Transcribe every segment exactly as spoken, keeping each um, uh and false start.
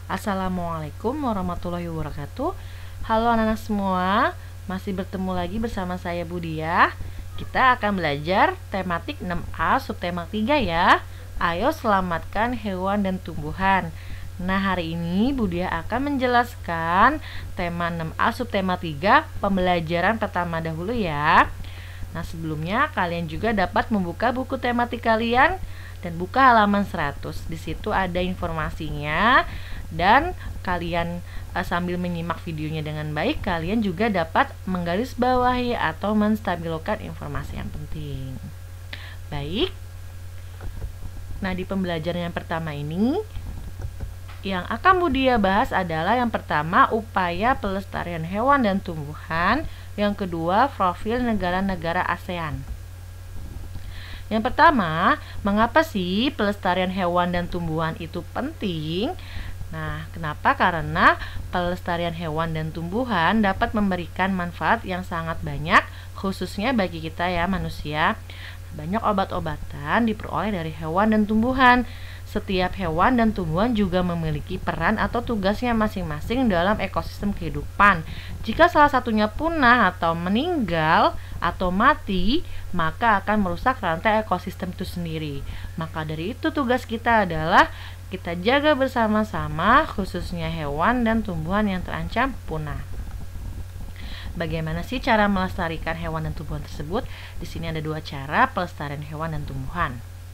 Assalamualaikum warahmatullahi wabarakatuh. Halo anak-anak semua, masih bertemu lagi bersama saya Budia. Kita akan belajar tematik enam A subtema tiga ya. Ayo selamatkan hewan dan tumbuhan. Nah, hari ini Budia akan menjelaskan tema enam A subtema tiga pembelajaran pertama dahulu ya. Nah, sebelumnya kalian juga dapat membuka buku tematik kalian dan buka halaman seratus. Di situ ada informasinya dan kalian uh, sambil menyimak videonya dengan baik, kalian juga dapat menggarisbawahi atau menstabilkan informasi yang penting. Baik. Nah, di pembelajaran yang pertama ini yang akan Budia bahas adalah yang pertama upaya pelestarian hewan dan tumbuhan, yang kedua profil negara-negara ASEAN. Yang pertama, mengapa sih pelestarian hewan dan tumbuhan itu penting? Nah, kenapa? Karena pelestarian hewan dan tumbuhan dapat memberikan manfaat yang sangat banyak, khususnya bagi kita ya manusia. Banyak obat-obatan diperoleh dari hewan dan tumbuhan. Setiap hewan dan tumbuhan juga memiliki peran atau tugasnya masing-masing dalam ekosistem kehidupan. Jika salah satunya punah atau meninggal atau mati, maka akan merusak rantai ekosistem itu sendiri. Maka dari itu tugas kita adalah kita jaga bersama-sama khususnya hewan dan tumbuhan yang terancam punah. Bagaimana sih cara melestarikan hewan dan tumbuhan tersebut? Di sini ada dua cara pelestarian hewan dan tumbuhan.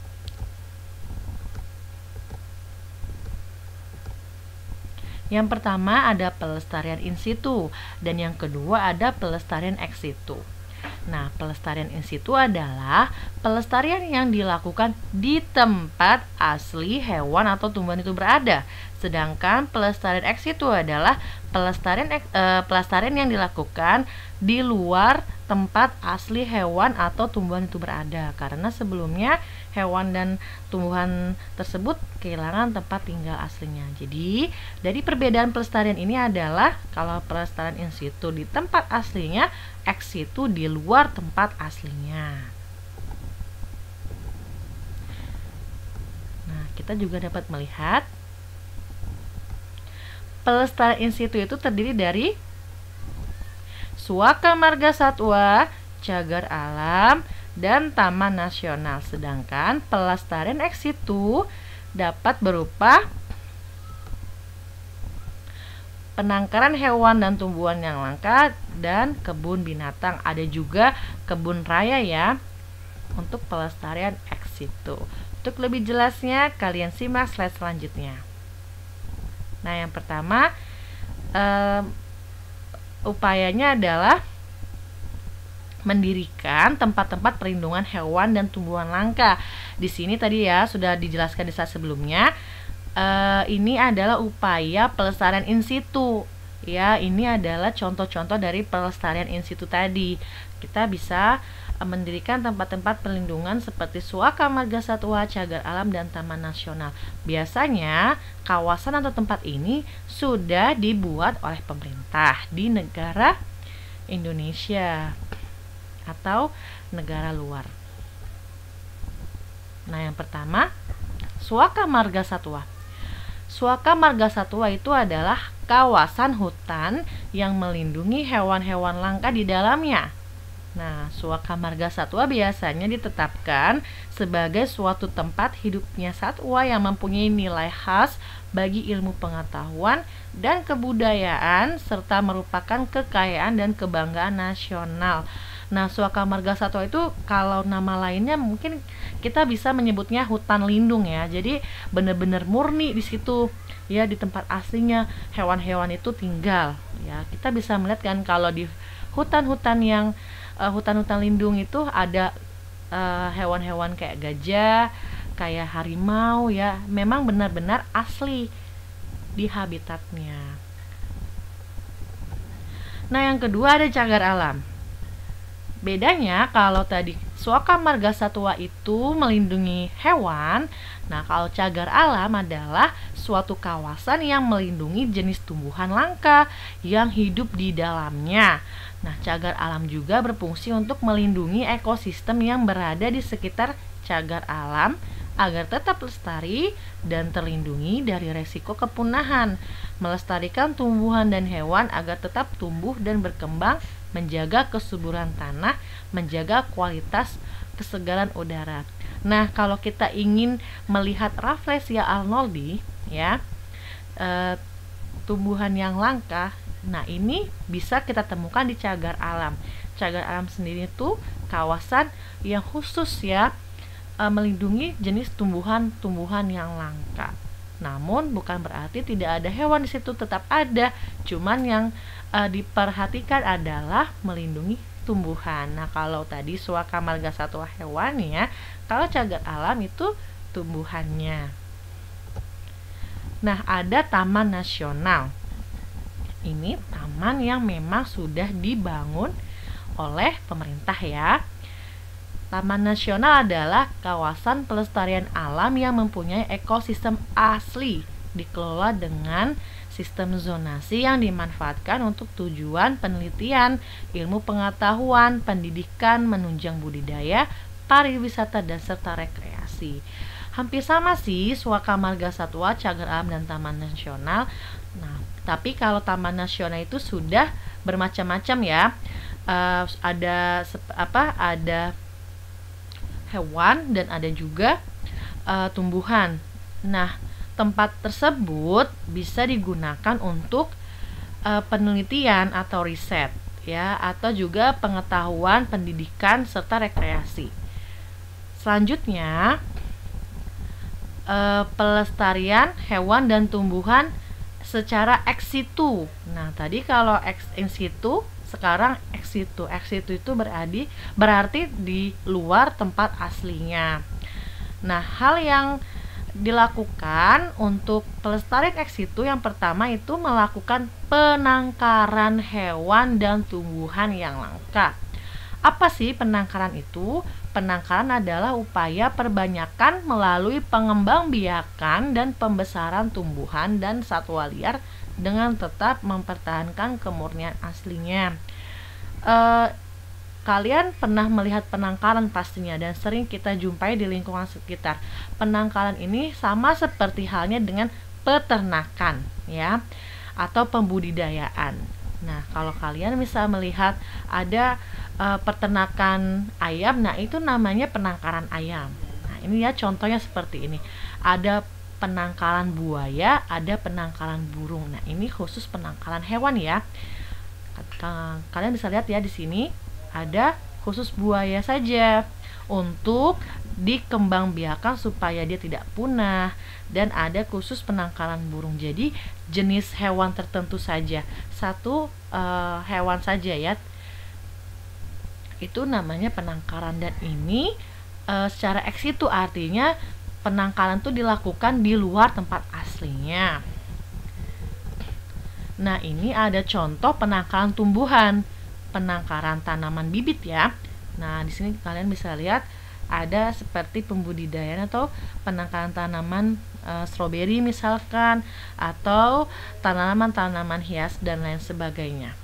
Yang pertama ada pelestarian in situ dan yang kedua ada pelestarian ex situ. Nah, pelestarian in situ adalah pelestarian yang dilakukan di tempat asli hewan atau tumbuhan itu berada. Sedangkan pelestarian ex situ adalah pelestarian eh, pelestarian yang dilakukan di luar tempat asli hewan atau tumbuhan itu berada. Karena sebelumnya hewan dan tumbuhan tersebut kehilangan tempat tinggal aslinya. Jadi, dari perbedaan pelestarian ini adalah kalau pelestarian in situ di tempat aslinya, ex situ di luar tempat aslinya. Nah, kita juga dapat melihat pelestarian in situ itu terdiri dari Suaka Marga Satwa, Cagar Alam, dan Taman Nasional. Sedangkan pelestarian ex situ dapat berupa penangkaran hewan dan tumbuhan yang langka dan kebun binatang. Ada juga kebun raya ya untuk pelestarian ex situ. Untuk lebih jelasnya kalian simak slide selanjutnya. Nah, yang pertama um, upayanya adalah mendirikan tempat-tempat perlindungan hewan dan tumbuhan langka. Di sini tadi ya sudah dijelaskan di saat sebelumnya. Uh, ini adalah upaya pelestarian in situ. Ya, ini adalah contoh-contoh dari pelestarian in situ tadi. Kita bisa uh, mendirikan tempat-tempat perlindungan seperti Suaka Marga Satwa, Cagar Alam, dan Taman Nasional. Biasanya kawasan atau tempat ini sudah dibuat oleh pemerintah di negara Indonesia atau negara luar. Nah, yang pertama, Suaka Marga Satwa. Suaka Marga Satwa itu adalah kawasan hutan yang melindungi hewan-hewan langka di dalamnya. Nah, Suaka Marga Satwa biasanya ditetapkan sebagai suatu tempat hidupnya satwa yang mempunyai nilai khas bagi ilmu pengetahuan dan kebudayaan serta merupakan kekayaan dan kebanggaan nasional. Nah, Suaka Marga Satwa itu kalau nama lainnya mungkin kita bisa menyebutnya hutan lindung ya. Jadi benar-benar murni di situ ya, di tempat aslinya hewan-hewan itu tinggal ya. Kita bisa melihat kan kalau di hutan-hutan yang uh, hutan-hutan lindung itu ada uh, hewan-hewan kayak gajah, kayak harimau ya. Memang benar-benar asli di habitatnya. Nah, yang kedua ada cagar alam. Bedanya kalau tadi Suaka Marga Satwa itu melindungi hewan, nah kalau cagar alam adalah suatu kawasan yang melindungi jenis tumbuhan langka yang hidup di dalamnya. Nah, cagar alam juga berfungsi untuk melindungi ekosistem yang berada di sekitar cagar alam agar tetap lestari dan terlindungi dari resiko kepunahan. Melestarikan tumbuhan dan hewan agar tetap tumbuh dan berkembang, menjaga kesuburan tanah, menjaga kualitas kesegaran udara. Nah, kalau kita ingin melihat Rafflesia arnoldii, ya, e, tumbuhan yang langka, nah ini bisa kita temukan di cagar alam. Cagar alam sendiri itu kawasan yang khusus ya, e, melindungi jenis tumbuhan-tumbuhan yang langka. Namun bukan berarti tidak ada hewan di situ, tetap ada. Cuman yang e, diperhatikan adalah melindungi tumbuhan. Nah, kalau tadi Suaka marga satwa hewan ya, kalau cagar alam itu tumbuhannya. Nah, ada taman nasional. Ini taman yang memang sudah dibangun oleh pemerintah ya. Taman nasional adalah kawasan pelestarian alam yang mempunyai ekosistem asli, dikelola dengan sistem zonasi yang dimanfaatkan untuk tujuan penelitian, ilmu pengetahuan, pendidikan, menunjang budidaya, pariwisata, dan serta rekreasi. Hampir sama sih Suaka marga satwa, cagar alam, dan taman nasional. Nah, tapi kalau taman nasional itu sudah bermacam-macam ya. Uh, ada apa? Ada hewan dan ada juga uh, tumbuhan. Nah, tempat tersebut bisa digunakan untuk uh, penelitian atau riset ya, atau juga pengetahuan, pendidikan, serta rekreasi. Selanjutnya, uh, pelestarian hewan dan tumbuhan secara ex situ. Nah, tadi kalau ex in situ, sekarang ex situ. Ex situ itu berarti berarti di luar tempat aslinya. Nah, hal yang dilakukan untuk pelestarian ex situ yang pertama itu melakukan penangkaran hewan dan tumbuhan yang langka. Apa sih penangkaran itu? Penangkaran adalah upaya perbanyakan melalui pengembangbiakan dan pembesaran tumbuhan dan satwa liar dengan tetap mempertahankan kemurnian aslinya. E, kalian pernah melihat penangkaran pastinya dan sering kita jumpai di lingkungan sekitar. Penangkaran ini sama seperti halnya dengan peternakan ya, atau pembudidayaan. Nah, kalau kalian bisa melihat ada e, peternakan ayam, nah itu namanya penangkaran ayam. Nah, ini ya contohnya seperti ini. Ada penangkaran buaya, ada penangkaran burung. Nah, ini khusus penangkaran hewan ya. Kalian bisa lihat ya di sini ada khusus buaya saja untuk dikembangbiakan supaya dia tidak punah, dan ada khusus penangkaran burung. Jadi jenis hewan tertentu saja, satu uh, hewan saja ya. Itu namanya penangkaran, dan ini uh, secara ex situ artinya penangkaran itu dilakukan di luar tempat aslinya. Nah, ini ada contoh penangkaran tumbuhan, penangkaran tanaman bibit ya. Nah, di sini kalian bisa lihat ada seperti pembudidayaan atau penangkaran tanaman e, stroberi misalkan, atau tanaman-tanaman hias dan lain sebagainya.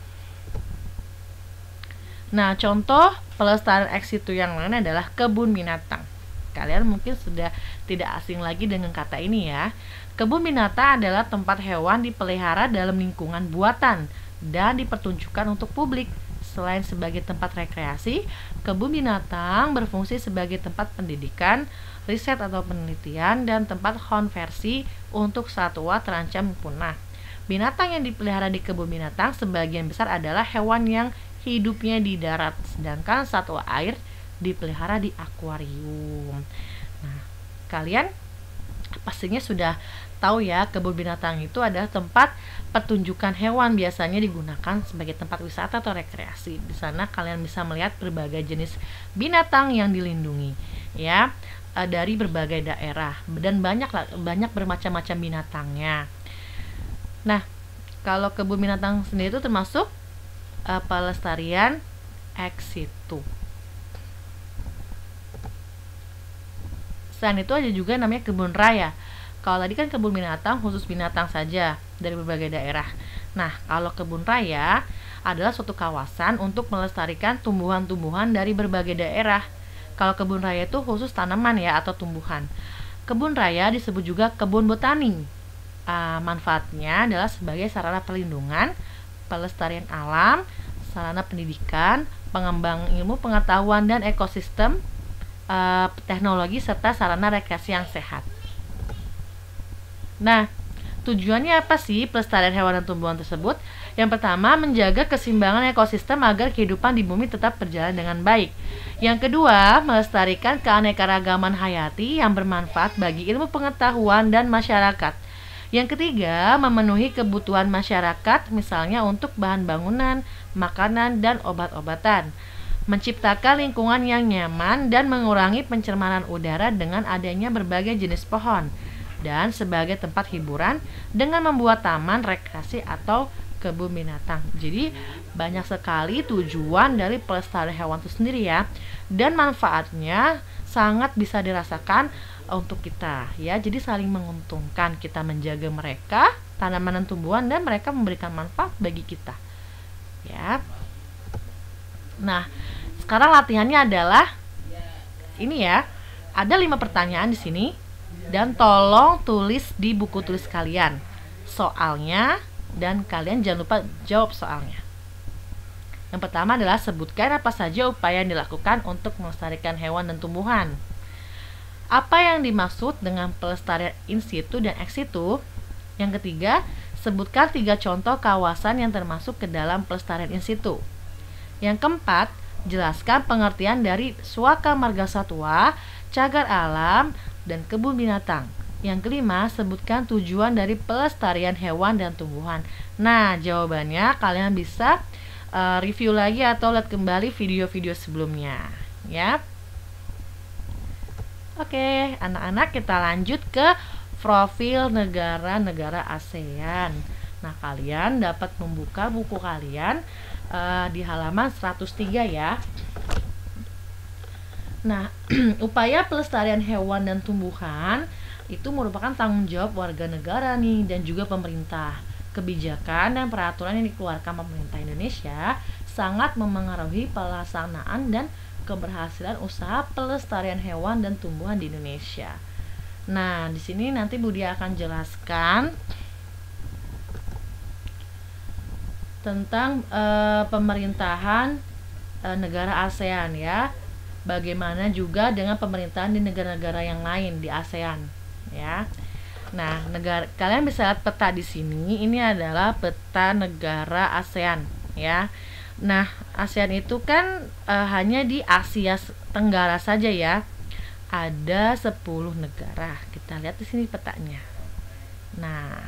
Nah, contoh pelestarian ex situ yang lain adalah kebun binatang. Kalian mungkin sudah tidak asing lagi dengan kata ini ya. Kebun binatang adalah tempat hewan dipelihara dalam lingkungan buatan dan dipertunjukkan untuk publik. Selain sebagai tempat rekreasi, kebun binatang berfungsi sebagai tempat pendidikan, riset atau penelitian, dan tempat konversi untuk satwa terancam punah. Binatang yang dipelihara di kebun binatang sebagian besar adalah hewan yang hidupnya di darat, sedangkan satwa air dipelihara di akuarium. Nah, kalian pastinya sudah tahu ya, kebun binatang itu adalah tempat pertunjukan hewan, biasanya digunakan sebagai tempat wisata atau rekreasi. Di sana kalian bisa melihat berbagai jenis binatang yang dilindungi ya, dari berbagai daerah, dan banyak banyak bermacam-macam binatangnya. Nah, kalau kebun binatang sendiri itu termasuk uh, pelestarian ex situ. Selain itu ada juga namanya kebun raya. Kalau tadi kan kebun binatang khusus binatang saja dari berbagai daerah. Nah, kalau kebun raya adalah suatu kawasan untuk melestarikan tumbuhan-tumbuhan dari berbagai daerah. Kalau kebun raya itu khusus tanaman ya atau tumbuhan. Kebun raya disebut juga kebun botani. Uh, manfaatnya adalah sebagai sarana perlindungan, pelestarian alam, sarana pendidikan, pengembang ilmu pengetahuan dan ekosistem, uh, teknologi, serta sarana rekreasi yang sehat. Nah, tujuannya apa sih pelestarian hewan dan tumbuhan tersebut? Yang pertama, menjaga keseimbangan ekosistem agar kehidupan di bumi tetap berjalan dengan baik. Yang kedua, melestarikan keanekaragaman hayati yang bermanfaat bagi ilmu pengetahuan dan masyarakat. Yang ketiga, memenuhi kebutuhan masyarakat, misalnya untuk bahan bangunan, makanan, dan obat-obatan. Menciptakan lingkungan yang nyaman dan mengurangi pencemaran udara dengan adanya berbagai jenis pohon. Dan sebagai tempat hiburan dengan membuat taman rekreasi atau kebun binatang. Jadi banyak sekali tujuan dari pelestarian hewan itu sendiri ya, dan manfaatnya sangat bisa dirasakan untuk kita ya. Jadi saling menguntungkan, kita menjaga mereka, tanaman dan tumbuhan, dan mereka memberikan manfaat bagi kita ya. Nah, sekarang latihannya adalah ini ya. Ada lima pertanyaan di sini dan tolong tulis di buku tulis kalian soalnya, dan kalian jangan lupa jawab soalnya. Yang pertama adalah sebutkan apa saja upaya yang dilakukan untuk melestarikan hewan dan tumbuhan. Apa yang dimaksud dengan pelestarian in situ dan ex situ? Yang ketiga, sebutkan tiga contoh kawasan yang termasuk ke dalam pelestarian in situ. Yang keempat, jelaskan pengertian dari suaka marga satwa, cagar alam, dan kebun binatang. Yang kelima, sebutkan tujuan dari pelestarian hewan dan tumbuhan. Nah, jawabannya kalian bisa uh, review lagi atau lihat kembali video-video sebelumnya ya. Oke, anak-anak, kita lanjut ke profil negara-negara ASEAN. Nah, kalian dapat membuka buku kalian uh, di halaman seratus tiga ya. Nah, upaya pelestarian hewan dan tumbuhan itu merupakan tanggung jawab warga negara nih dan juga pemerintah. Kebijakan dan peraturan yang dikeluarkan pemerintah Indonesia sangat memengaruhi pelaksanaan dan keberhasilan usaha pelestarian hewan dan tumbuhan di Indonesia. Nah, di sini nanti Budi akan jelaskan tentang e, pemerintahan e, negara ASEAN ya. Bagaimana juga dengan pemerintahan di negara-negara yang lain di ASEAN ya. Nah, negara kalian bisa lihat peta di sini. Ini adalah peta negara ASEAN ya. Nah, ASEAN itu kan e, hanya di Asia Tenggara saja ya. Ada sepuluh negara. Kita lihat di sini petanya. Nah,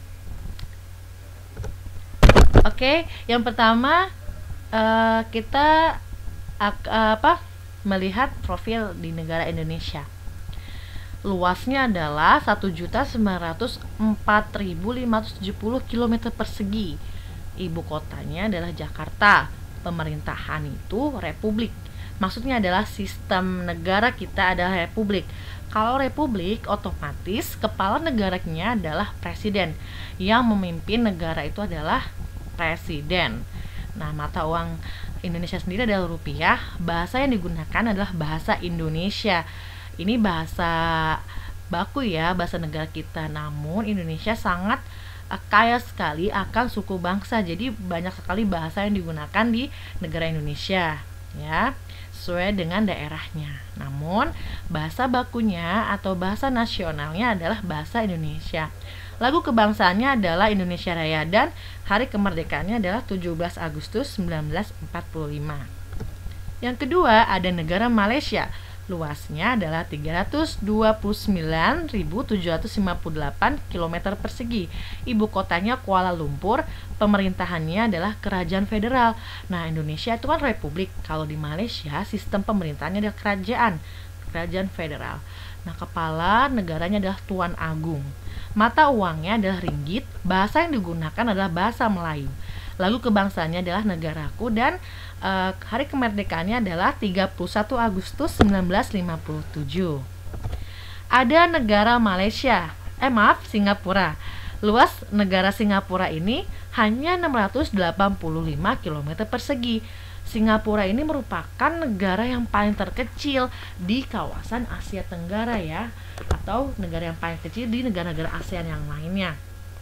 oke, okay, yang pertama e, kita ak, apa melihat profil di negara Indonesia. Luasnya adalah satu juta sembilan ratus empat ribu lima ratus tujuh puluh kilometer persegi. Ibu kotanya adalah Jakarta. Pemerintahan itu republik. Maksudnya adalah sistem negara kita adalah republik. Kalau republik, otomatis kepala negaranya adalah presiden. Yang memimpin negara itu adalah presiden. Nah, mata uang Indonesia sendiri adalah rupiah. Bahasa yang digunakan adalah bahasa Indonesia. Ini bahasa baku ya, bahasa negara kita. Namun Indonesia sangat uh, kaya sekali akan suku bangsa. Jadi banyak sekali bahasa yang digunakan di negara Indonesia ya, sesuai dengan daerahnya. Namun bahasa bakunya atau bahasa nasionalnya adalah bahasa Indonesia. Lagu kebangsaannya adalah Indonesia Raya dan hari kemerdekaannya adalah tujuh belas Agustus seribu sembilan ratus empat puluh lima. Yang kedua ada negara Malaysia. Luasnya adalah tiga ratus dua puluh sembilan ribu tujuh ratus lima puluh delapan kilometer persegi. Ibu kotanya Kuala Lumpur. Pemerintahannya adalah kerajaan federal. Nah, Indonesia itu kan republik. Kalau di Malaysia sistem pemerintahannya adalah kerajaan, kerajaan federal. Nah, kepala negaranya adalah Tuan Agung. Mata uangnya adalah ringgit. Bahasa yang digunakan adalah bahasa Melayu. Lalu kebangsaannya adalah negaraku dan uh, hari kemerdekaannya adalah tiga puluh satu Agustus seribu sembilan ratus lima puluh tujuh. Ada negara Malaysia, eh maaf Singapura. Luas negara Singapura ini hanya enam ratus delapan puluh lima kilometer persegi. Singapura ini merupakan negara yang paling terkecil di kawasan Asia Tenggara ya, atau negara yang paling kecil di negara-negara ASEAN yang lainnya.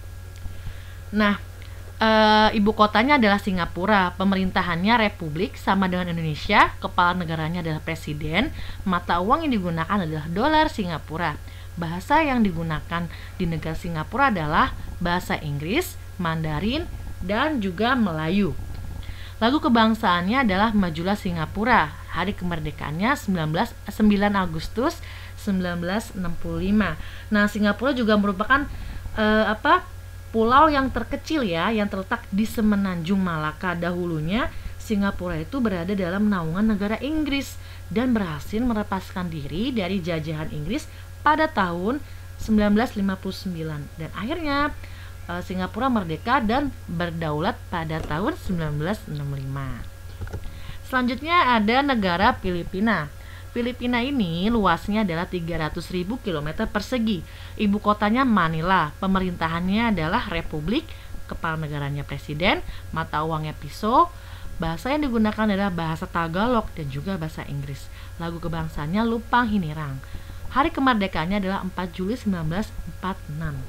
Nah, e, ibu kotanya adalah Singapura, pemerintahannya republik sama dengan Indonesia, kepala negaranya adalah presiden, mata uang yang digunakan adalah dolar Singapura. Bahasa yang digunakan di negara Singapura adalah bahasa Inggris, Mandarin, dan juga Melayu. Lagu kebangsaannya adalah Majulah Singapura. Hari kemerdekaannya sembilan Agustus sembilan belas enam puluh lima. Nah, Singapura juga merupakan eh, apa? pulau yang terkecil ya, yang terletak di semenanjung Malaka. Dahulunya Singapura itu berada dalam naungan negara Inggris dan berhasil melepaskan diri dari jajahan Inggris pada tahun sembilan belas lima puluh sembilan, dan akhirnya Singapura merdeka dan berdaulat pada tahun sembilan belas enam puluh lima. Selanjutnya ada negara Filipina. Filipina ini luasnya adalah tiga ratus ribu kilometer persegi. Ibu kotanya Manila. Pemerintahannya adalah republik, kepala negaranya presiden, mata uangnya piso. Bahasa yang digunakan adalah bahasa Tagalog dan juga bahasa Inggris. Lagu kebangsaannya Lupang Hinirang. Hari kemerdekaannya adalah empat Juli sembilan belas empat puluh enam.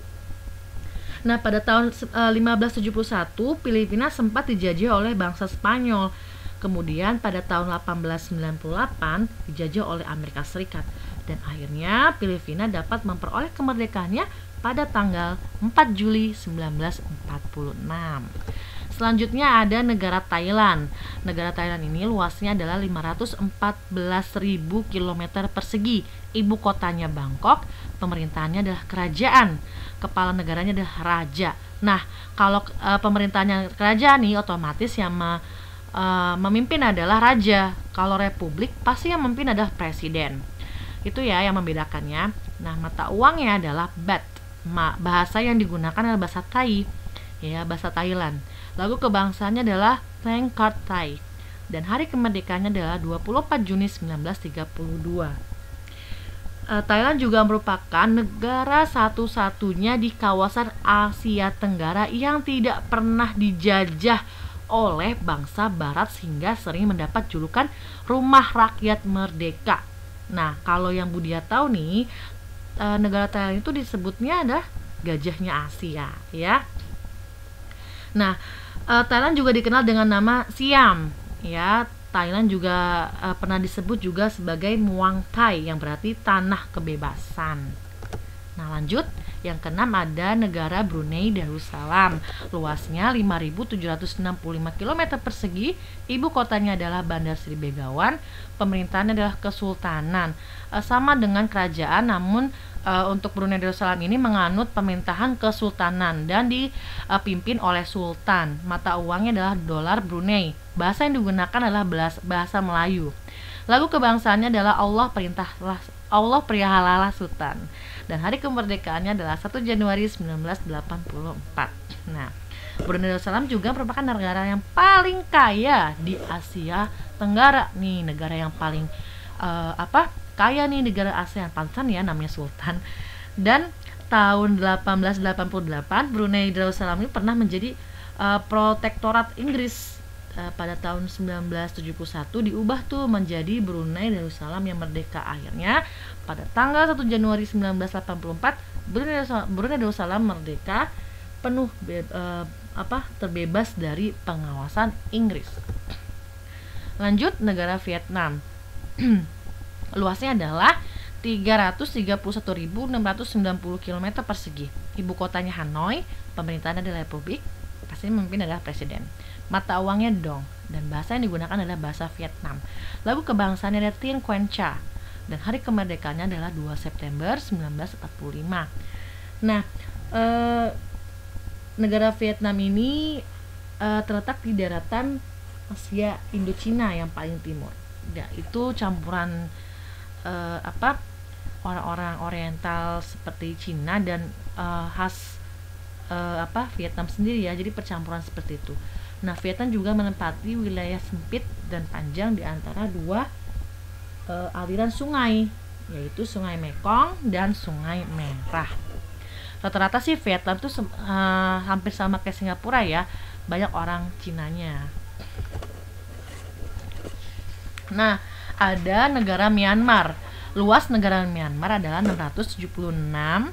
Nah, pada tahun lima belas tujuh puluh satu, Filipina sempat dijajah oleh bangsa Spanyol. Kemudian pada tahun delapan belas sembilan puluh delapan dijajah oleh Amerika Serikat. Dan akhirnya Filipina dapat memperoleh kemerdekaannya pada tanggal empat Juli sembilan belas empat puluh enam. Selanjutnya ada negara Thailand. Negara Thailand ini luasnya adalah lima ratus empat belas ribu kilometer persegi. Ibu kotanya Bangkok, pemerintahannya adalah kerajaan. Kepala negaranya adalah raja. Nah, kalau e, pemerintahannya kerajaan nih, otomatis yang me, e, memimpin adalah raja. Kalau republik, pasti yang memimpin adalah presiden. Itu ya yang membedakannya. Nah, mata uangnya adalah baht. Ma, bahasa yang digunakan adalah bahasa Thai, ya, bahasa Thailand. Lagu kebangsaannya adalah Thangkat Thai. Dan hari kemerdekaannya adalah dua puluh empat Juni sembilan belas tiga puluh dua. Thailand juga merupakan negara satu-satunya di kawasan Asia Tenggara yang tidak pernah dijajah oleh bangsa barat sehingga sering mendapat julukan rumah rakyat merdeka. Nah, kalau yang Budia tahu nih, negara Thailand itu disebutnya adalah gajahnya Asia ya. Nah, Thailand juga dikenal dengan nama Siam ya. Thailand juga uh, pernah disebut juga sebagai Muang Thai yang berarti tanah kebebasan. Nah, lanjut, yang keenam ada negara Brunei Darussalam. Luasnya lima ribu tujuh ratus enam puluh lima kilometer persegi. Ibu kotanya adalah Bandar Sri Begawan. Pemerintahannya adalah kesultanan. Uh, sama dengan kerajaan, namun uh, untuk Brunei Darussalam ini menganut pemerintahan kesultanan dan dipimpin oleh sultan. Mata uangnya adalah dolar Brunei. Bahasa yang digunakan adalah bahasa Melayu. Lagu kebangsaannya adalah Allah perintahlah Allah perihalalah sultan. Dan hari kemerdekaannya adalah satu Januari sembilan belas delapan puluh empat. Nah, Brunei Darussalam juga merupakan negara yang paling kaya di Asia Tenggara. Nih, negara yang paling uh, apa? kaya nih, negara ASEAN. Pantesan ya namanya sultan. Dan tahun delapan belas delapan puluh delapan Brunei Darussalam ini pernah menjadi uh, protektorat Inggris. Pada tahun sembilan belas tujuh puluh satu diubah tuh menjadi Brunei Darussalam yang merdeka. Akhirnya pada tanggal satu Januari sembilan belas delapan puluh empat Brunei Darussalam, Brunei Darussalam merdeka penuh be, uh, apa terbebas dari pengawasan Inggris. Lanjut, negara Vietnam. Luasnya adalah tiga ratus tiga puluh satu ribu enam ratus sembilan puluh kilometer persegi. Ibu kotanya Hanoi, pemerintahannya adalah republik, pasti memimpin adalah presiden. Mata uangnya dong, dan bahasa yang digunakan adalah bahasa Vietnam. Lagu kebangsaannya adalah Tien Quan Cha, dan hari kemerdekaannya adalah dua September sembilan belas empat puluh lima. Nah, eh, negara Vietnam ini eh, terletak di daratan Asia Indochina yang paling timur. Ya, itu campuran eh, apa orang-orang Oriental seperti Cina dan eh, khas eh, apa Vietnam sendiri ya. Jadi percampuran seperti itu. Nah, Vietnam juga menempati wilayah sempit dan panjang di antara dua e, aliran sungai, yaitu Sungai Mekong dan Sungai Merah. Rata-rata sih Vietnam tuh e, hampir sama kayak Singapura ya, banyak orang Cinanya. Nah, ada negara Myanmar. Luas negara Myanmar adalah enam ratus tujuh puluh enam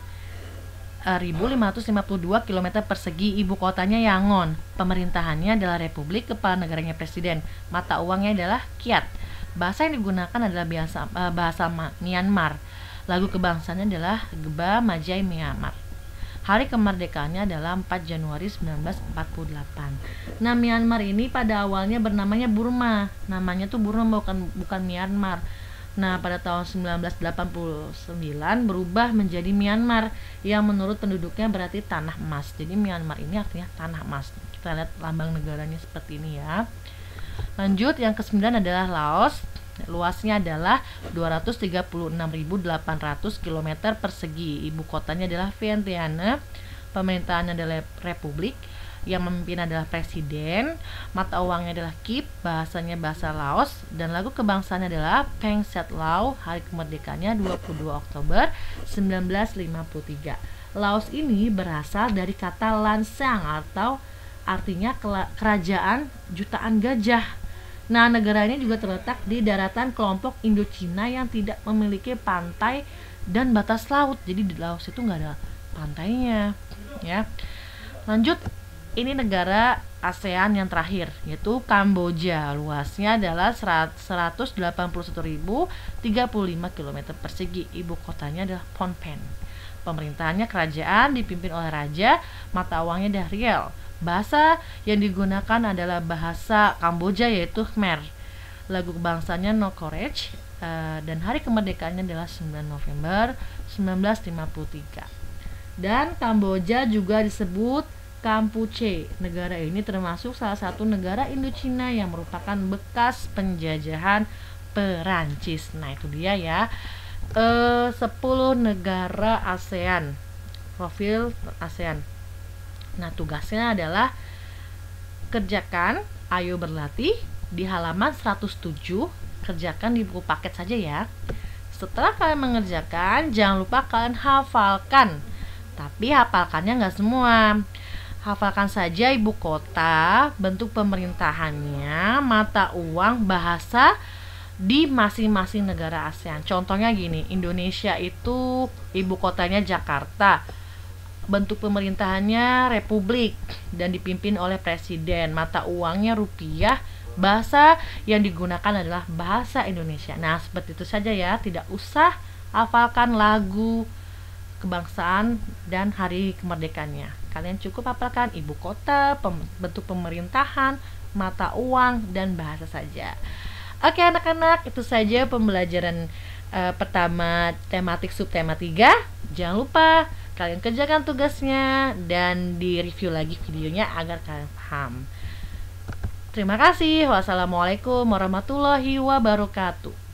ribu lima ratus lima puluh dua kilometer persegi. Ibu kotanya Yangon. Pemerintahannya adalah republik, kepala negaranya presiden. Mata uangnya adalah kyat. Bahasa yang digunakan adalah bahasa, uh, bahasa Myanmar. Lagu kebangsaannya adalah Geba Majai Myanmar. Hari kemerdekaannya adalah empat Januari sembilan belas empat puluh delapan. Nah, Myanmar ini pada awalnya bernamanya Burma. Namanya tuh Burma, bukan bukan Myanmar. Nah, pada tahun sembilan belas delapan puluh sembilan berubah menjadi Myanmar yang menurut penduduknya berarti tanah emas. Jadi Myanmar ini artinya tanah emas. Kita lihat lambang negaranya seperti ini ya. Lanjut, yang kesembilan adalah Laos. Luasnya adalah dua ratus tiga puluh enam ribu delapan ratus kilometer persegi. Ibu kotanya adalah Vientiane. Pemerintahannya adalah republik. Yang memimpin adalah presiden. Mata uangnya adalah kip, bahasanya bahasa Laos, dan lagu kebangsaannya adalah Peng Set Lao. Hari kemerdekaannya dua puluh dua Oktober sembilan belas lima puluh tiga. Laos ini berasal dari kata Lansang atau artinya kerajaan jutaan gajah. Nah, negara ini juga terletak di daratan kelompok Indochina yang tidak memiliki pantai dan batas laut. Jadi di Laos itu nggak ada pantainya, ya. Lanjut, ini negara ASEAN yang terakhir, yaitu Kamboja. Luasnya adalah seratus delapan puluh satu ribu tiga puluh lima kilometer persegi. Ibu kotanya adalah Phnom Penh. Pemerintahannya kerajaan dipimpin oleh raja. Mata uangnya adalah riel. Bahasa yang digunakan adalah bahasa Kamboja, yaitu Khmer. Lagu kebangsanya No Courage, uh, dan hari kemerdekaannya adalah sembilan November sembilan belas lima puluh tiga. Dan Kamboja juga disebut Kampuche. Negara ini termasuk salah satu negara Indochina yang merupakan bekas penjajahan Perancis. Nah, itu dia ya, uh, sepuluh negara ASEAN, profil ASEAN. Nah, tugasnya adalah kerjakan, ayo berlatih di halaman seratus tujuh. Kerjakan di buku paket saja ya. Setelah kalian mengerjakan, jangan lupa kalian hafalkan. Tapi hafalkannya nggak semua. Hafalkan saja ibu kota, bentuk pemerintahannya, mata uang, bahasa di masing-masing negara ASEAN. Contohnya gini, Indonesia itu ibu kotanya Jakarta. Bentuk pemerintahannya republik dan dipimpin oleh presiden. Mata uangnya rupiah. Bahasa yang digunakan adalah bahasa Indonesia. Nah, seperti itu saja ya. Tidak usah hafalkan lagu kebangsaan dan hari kemerdekaannya. Kalian cukup hafalkan ibu kota, pem- bentuk pemerintahan, mata uang, dan bahasa saja. Oke anak-anak, itu saja pembelajaran uh, pertama tematik subtema tiga. Jangan lupa kalian kerjakan tugasnya dan di-review lagi videonya agar kalian paham. Terima kasih. Wassalamualaikum warahmatullahi wabarakatuh.